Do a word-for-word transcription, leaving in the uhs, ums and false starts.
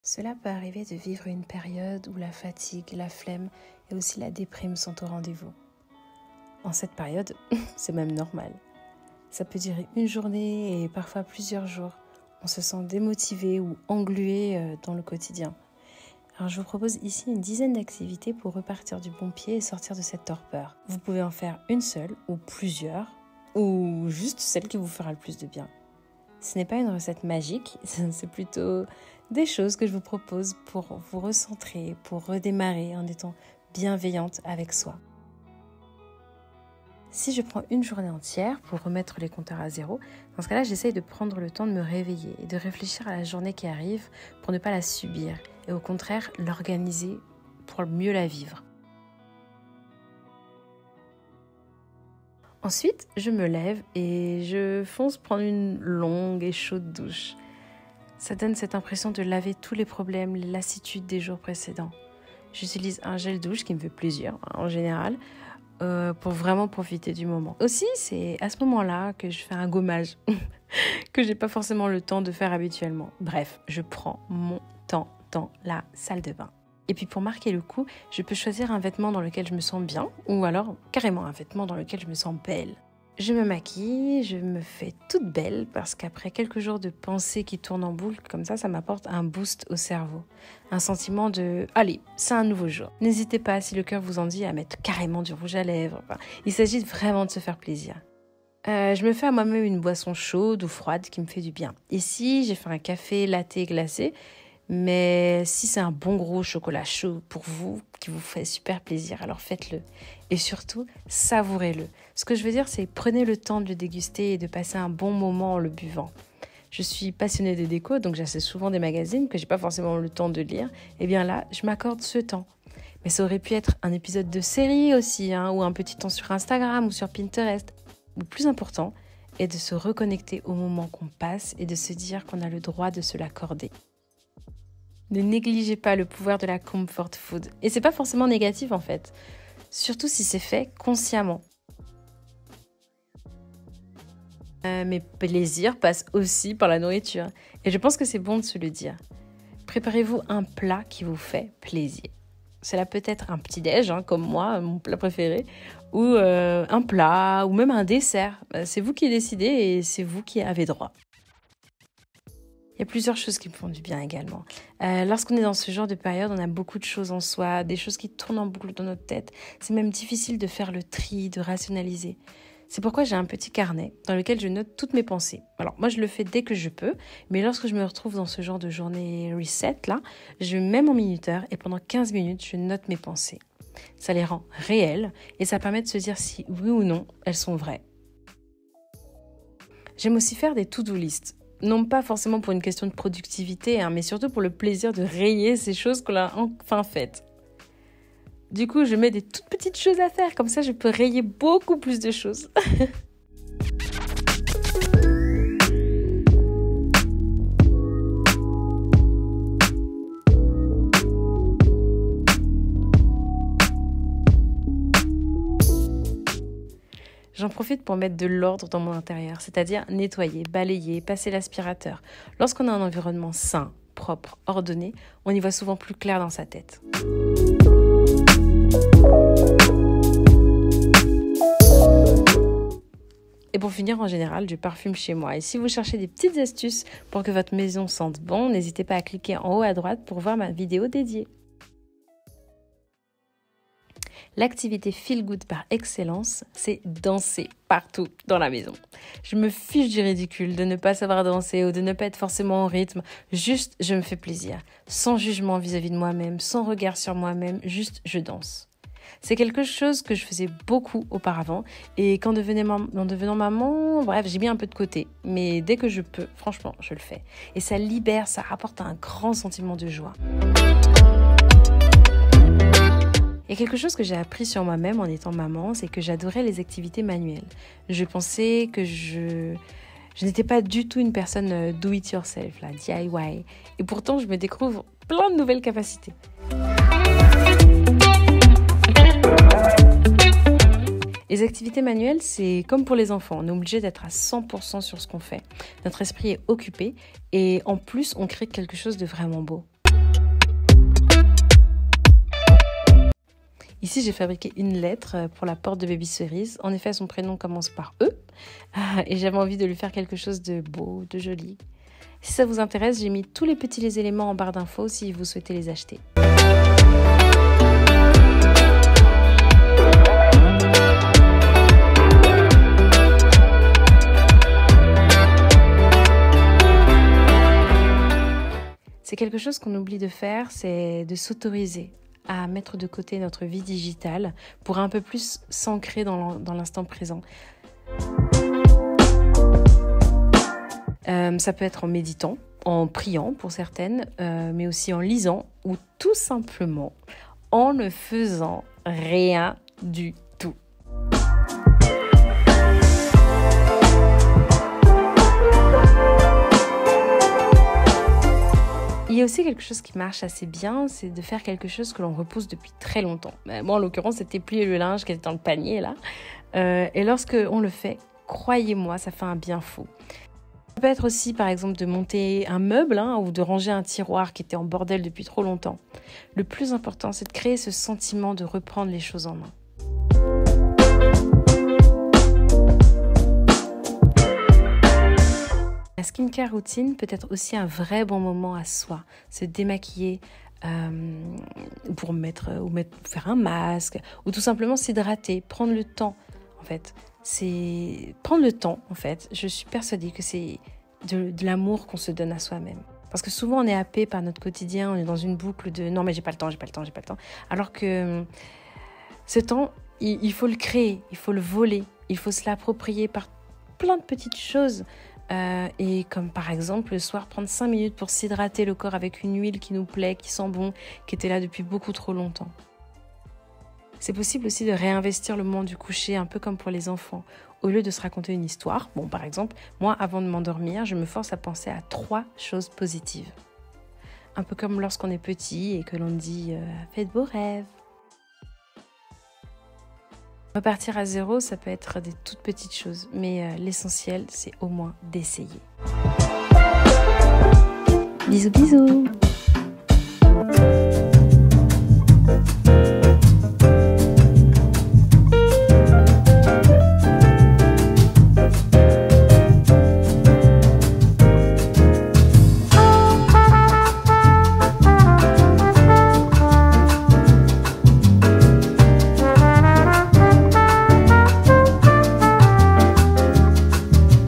Cela peut arriver de vivre une période où la fatigue, la flemme et aussi la déprime sont au rendez-vous. En cette période, c'est même normal. Ça peut durer une journée et parfois plusieurs jours. On se sent démotivé ou englué dans le quotidien. Alors je vous propose ici une dizaine d'activités pour repartir du bon pied et sortir de cette torpeur. Vous pouvez en faire une seule ou plusieurs, ou juste celle qui vous fera le plus de bien. Ce n'est pas une recette magique, c'est plutôt des choses que je vous propose pour vous recentrer, pour redémarrer en étant bienveillante avec soi. Si je prends une journée entière pour remettre les compteurs à zéro, dans ce cas-là, j'essaye de prendre le temps de me réveiller et de réfléchir à la journée qui arrive pour ne pas la subir et au contraire l'organiser pour mieux la vivre. Ensuite, je me lève et je fonce prendre une longue et chaude douche. Ça donne cette impression de laver tous les problèmes, les lassitudes des jours précédents. J'utilise un gel douche qui me fait plaisir en général, Euh, pour vraiment profiter du moment. Aussi, c'est à ce moment-là que je fais un gommage que j'ai pas forcément le temps de faire habituellement. Bref, je prends mon temps dans la salle de bain. Et puis pour marquer le coup, je peux choisir un vêtement dans lequel je me sens bien ou alors carrément un vêtement dans lequel je me sens belle. Je me maquille, je me fais toute belle parce qu'après quelques jours de pensées qui tournent en boucle, comme ça, ça m'apporte un boost au cerveau. Un sentiment de « allez, c'est un nouveau jour ». N'hésitez pas, si le cœur vous en dit, à mettre carrément du rouge à lèvres. Enfin, il s'agit vraiment de se faire plaisir. Euh, je me fais à moi-même une boisson chaude ou froide qui me fait du bien. Ici, j'ai fait un café latte glacé. Mais si c'est un bon gros chocolat chaud pour vous, qui vous fait super plaisir, alors faites-le. Et surtout, savourez-le. Ce que je veux dire, c'est prenez le temps de le déguster et de passer un bon moment en le buvant. Je suis passionnée de déco, donc j'achète souvent des magazines que j'ai pas forcément le temps de lire. Et bien là, je m'accorde ce temps. Mais ça aurait pu être un épisode de série aussi, hein, ou un petit temps sur Instagram ou sur Pinterest. Le plus important est de se reconnecter au moment qu'on passe et de se dire qu'on a le droit de se l'accorder. Ne négligez pas le pouvoir de la comfort food. Et c'est pas forcément négatif en fait. Surtout si c'est fait consciemment. Euh, mes plaisirs passent aussi par la nourriture. Et je pense que c'est bon de se le dire. Préparez-vous un plat qui vous fait plaisir. Cela peut être un petit-déj, hein, comme moi, mon plat préféré, ou euh, un plat, ou même un dessert. C'est vous qui décidez et c'est vous qui avez droit. Il y a plusieurs choses qui me font du bien également. Euh, lorsqu'on est dans ce genre de période, on a beaucoup de choses en soi, des choses qui tournent en boucle dans notre tête. C'est même difficile de faire le tri, de rationaliser. C'est pourquoi j'ai un petit carnet dans lequel je note toutes mes pensées. Alors moi, je le fais dès que je peux, mais lorsque je me retrouve dans ce genre de journée reset, là, je mets mon minuteur et pendant quinze minutes, je note mes pensées. Ça les rend réelles et ça permet de se dire si oui ou non, elles sont vraies. J'aime aussi faire des to-do list. Non pas forcément pour une question de productivité, hein, mais surtout pour le plaisir de rayer ces choses qu'on a enfin faites. Du coup, je mets des toutes petites choses à faire, comme ça je peux rayer beaucoup plus de choses. J'en profite pour mettre de l'ordre dans mon intérieur, c'est-à-dire nettoyer, balayer, passer l'aspirateur. Lorsqu'on a un environnement sain, propre, ordonné, on y voit souvent plus clair dans sa tête. Et pour finir, en général, je parfume chez moi. Et si vous cherchez des petites astuces pour que votre maison sente bon, n'hésitez pas à cliquer en haut à droite pour voir ma vidéo dédiée. L'activité feel good par excellence, c'est danser partout dans la maison. Je me fiche du ridicule de ne pas savoir danser ou de ne pas être forcément au rythme. Juste, je me fais plaisir. Sans jugement vis-à-vis de moi-même, sans regard sur moi-même, juste je danse. C'est quelque chose que je faisais beaucoup auparavant et quand devenant maman, en devenant maman, bref, j'ai mis un peu de côté. Mais dès que je peux, franchement, je le fais. Et ça libère, ça apporte un grand sentiment de joie. Il y a quelque chose que j'ai appris sur moi-même en étant maman, c'est que j'adorais les activités manuelles. Je pensais que je, je n'étais pas du tout une personne do it yourself, là, D I Y. Et pourtant, je me découvre plein de nouvelles capacités. Les activités manuelles, c'est comme pour les enfants. On est obligé d'être à cent pour cent sur ce qu'on fait. Notre esprit est occupé et en plus, on crée quelque chose de vraiment beau. Ici, j'ai fabriqué une lettre pour la porte de Baby Cerise. En effet, son prénom commence par E. Et j'avais envie de lui faire quelque chose de beau, de joli. Si ça vous intéresse, j'ai mis tous les petits les éléments en barre d'infos si vous souhaitez les acheter. C'est quelque chose qu'on oublie de faire, c'est de s'autoriser à mettre de côté notre vie digitale pour un peu plus s'ancrer dans l'instant présent. Euh, ça peut être en méditant, en priant pour certaines, euh, mais aussi en lisant ou tout simplement en ne faisant rien du tout. Il y a aussi quelque chose qui marche assez bien, c'est de faire quelque chose que l'on repousse depuis très longtemps. Moi, en l'occurrence, c'était plier le linge qui était dans le panier, là. Euh, et lorsque on le fait, croyez-moi, ça fait un bien fou. Ça peut être aussi, par exemple, de monter un meuble hein, ou de ranger un tiroir qui était en bordel depuis trop longtemps. Le plus important, c'est de créer ce sentiment de reprendre les choses en main. La skincare routine peut être aussi un vrai bon moment à soi. Se démaquiller euh, pour mettre, ou mettre, faire un masque ou tout simplement s'hydrater, prendre le temps. En fait, c'est prendre le temps. En fait, je suis persuadée que c'est de, de l'amour qu'on se donne à soi-même. Parce que souvent on est happé par notre quotidien, on est dans une boucle de non mais j'ai pas le temps, j'ai pas le temps, j'ai pas le temps. Alors que ce temps, il, il faut le créer, il faut le voler, il faut se l'approprier par plein de petites choses. Euh, et comme par exemple le soir prendre cinq minutes pour s'hydrater le corps avec une huile qui nous plaît, qui sent bon, qui était là depuis beaucoup trop longtemps. C'est possible aussi de réinvestir le moment du coucher, un peu comme pour les enfants. Au lieu de se raconter une histoire, bon par exemple, moi avant de m'endormir, je me force à penser à trois choses positives. Un peu comme lorsqu'on est petit et que l'on dit euh, « faites beaux rêves ». Repartir à zéro, ça peut être des toutes petites choses, mais euh, l'essentiel, c'est au moins d'essayer. Bisous, bisous!